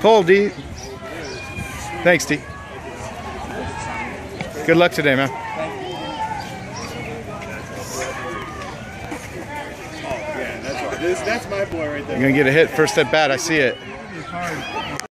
Pull, D. Thanks, D. Good luck today, man. Yeah, that's right. That's my boy right there. You're gonna get a hit first at bat. I see it.